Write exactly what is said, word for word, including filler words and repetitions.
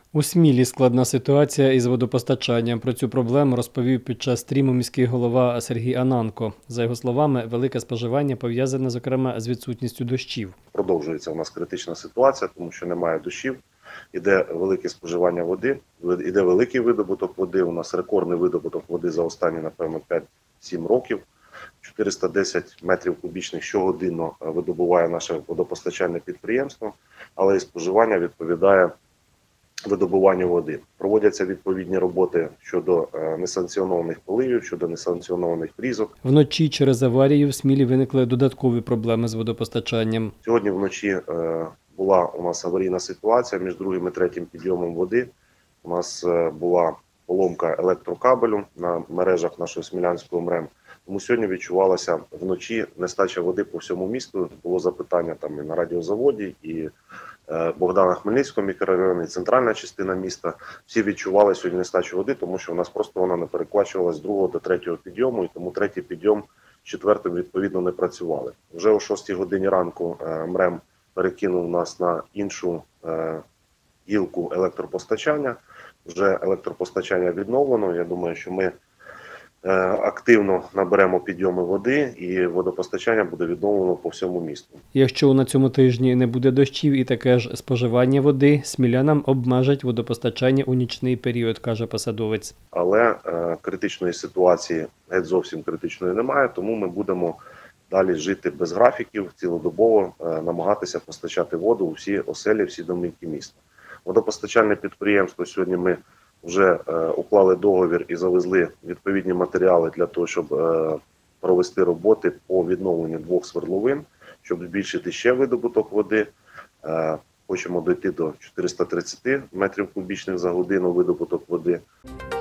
У Смілі складна ситуація із водопостачанням. Про цю проблему розповів під час стріму міський голова Сергій Ананко. За його словами, велике споживання пов'язане, зокрема, з відсутністю дощів. Продовжується у нас критична ситуація, тому що немає дощів, іде велике споживання води, іде великий видобуток води. У нас рекордний видобуток води за останні, напевно, п'ять-сім років. чотириста десять метрів кубічних щогодинно видобуває наше водопостачальне підприємство, але і споживання відповідає видобуванню води. Проводяться відповідні роботи щодо несанкціонованих поливів, щодо несанкціонованих фрізок. Вночі через аварію в Смілі виникли додаткові проблеми з водопостачанням. Сьогодні вночі була у нас аварійна ситуація між другим і третім підйомом води. У нас була поломка електрокабелю на мережах нашого Смілянського МРЕМ. Тому сьогодні відчувалася вночі нестача води по всьому місту. Було запитання там і на радіозаводі, і Богдана Хмельницького мікрорайону, і центральна частина міста. Всі відчували сьогодні нестачу води, тому що у нас просто вона не переквачувалась з другого до третього підйому, і тому третій підйом з четвертим відповідно не працювали. Вже о шостій годині ранку МРЕМ перекинув нас на іншу гілку електропостачання. Вже електропостачання відновлено. Я думаю, що ми активно наберемо підйоми води і водопостачання буде відновлено по всьому місту. Якщо на цьому тижні не буде дощів і таке ж споживання води, смілянам обмежать водопостачання у нічний період, каже посадовець. Але е, критичної ситуації геть зовсім критичної немає, тому ми будемо далі жити без графіків, цілодобово е, намагатися постачати воду у всі оселі, всі домівки міста. Водопостачальне підприємство сьогодні ми вже е, уклали договір і завезли відповідні матеріали для того, щоб е, провести роботи по відновленню двох свердловин, щоб збільшити ще видобуток води. Е, хочемо дійти до чотириста тридцять метрів кубічних за годину видобуток води.